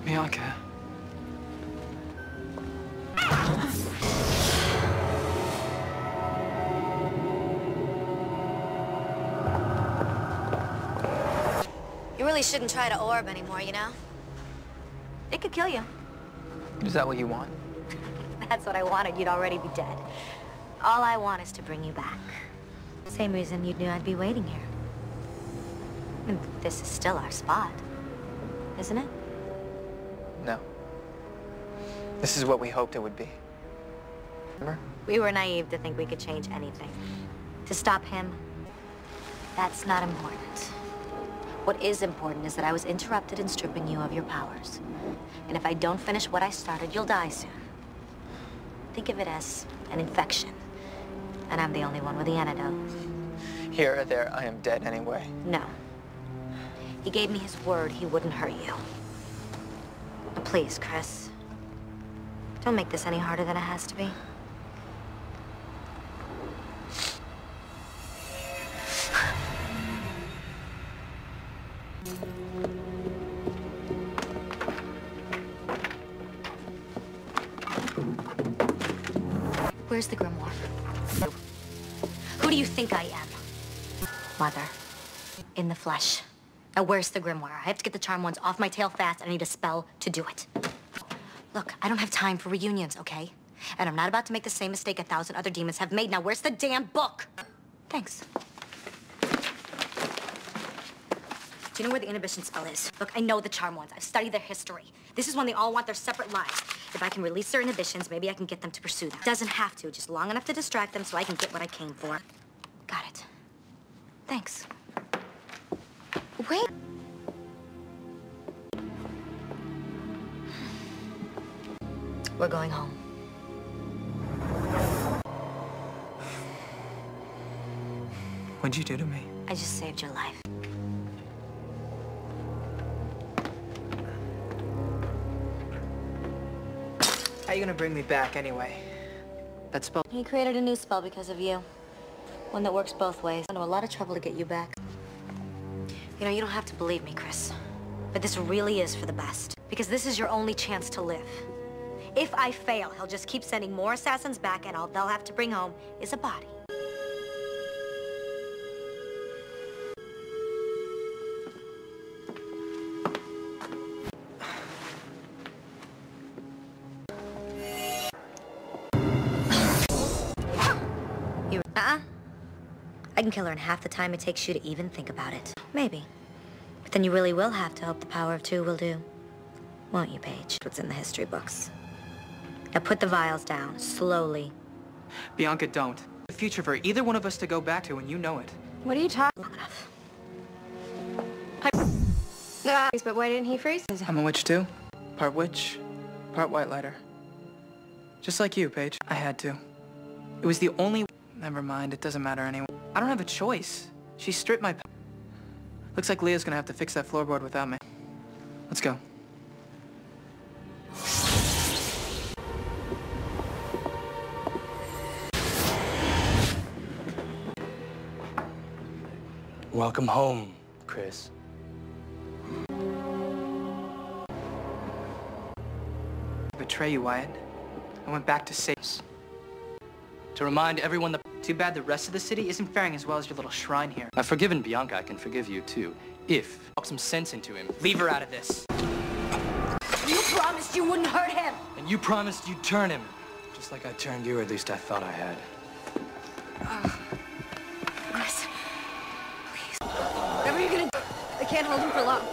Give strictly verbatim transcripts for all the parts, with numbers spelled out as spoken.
Bianca. You really shouldn't try to orb anymore, you know? It could kill you. Is that what you want? That's what I wanted. You'd already be dead. All I want is to bring you back. Same reason you knew I'd be waiting here. And this is still our spot, isn't it? No. This is what we hoped it would be. Remember? We were naive to think we could change anything. To stop him, that's not important. What is important is that I was interrupted in stripping you of your powers. And if I don't finish what I started, you'll die soon. Think of it as an infection. And I'm the only one with the antidote. Here or there, I am dead anyway. No. He gave me his word he wouldn't hurt you. Please, Chris. Don't make this any harder than it has to be. Where's the grimoire? Who do you think I am? Mother. In the flesh. Now where's the grimoire? I have to get the charm ones off my tail fast. I need a spell to do it. Look, I don't have time for reunions, okay? And I'm not about to make the same mistake a thousand other demons have made. Now where's the damn book? Thanks. Do you know where the inhibition spell is? Look, I know the charm ones. I've studied their history. This is when they all want their separate lives. If I can release their inhibitions, maybe I can get them to pursue them. Doesn't have to, just long enough to distract them so I can get what I came for. Got it. Thanks. Wait. We're going home. What'd you do to me? I just saved your life. How are you gonna bring me back anyway? That spell. He created a new spell because of you. One that works both ways. I know a lot of trouble to get you back. You know, you don't have to believe me, Chris. But this really is for the best. Because this is your only chance to live. If I fail, he'll just keep sending more assassins back, and all they'll have to bring home is a body. You, uh-uh. I can kill her in half the time it takes you to even think about it. Maybe. But then you really will have to hope the power of two will do. Won't you, Paige? What's in the history books. Now put the vials down, slowly. Bianca, don't. The future for either one of us to go back to, and you know it. What are you talking? Long enough. Uh, but why didn't he freeze? I'm a witch too. Part witch, part white lighter. Just like you, Paige. I had to. It was the only... Never mind, it doesn't matter anyway. I don't have a choice. She stripped my... Looks like Leah's gonna have to fix that floorboard without me. Let's go. Welcome home, Chris. I betray you, Wyatt. I went back to save... To remind everyone that... Too bad the rest of the city isn't faring as well as your little shrine here. I've forgiven Bianca. I can forgive you, too. If... Pop some sense into him. Leave her out of this. You promised you wouldn't hurt him! And you promised you'd turn him. Just like I turned you, or at least I thought I had. Uh, Chris, please. Whatever you're gonna do, I can't hold him for long.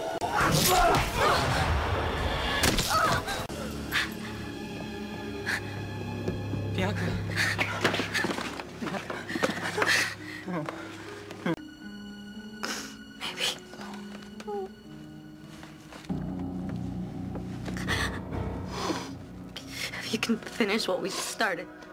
Bianca. Maybe. If you can finish what we started.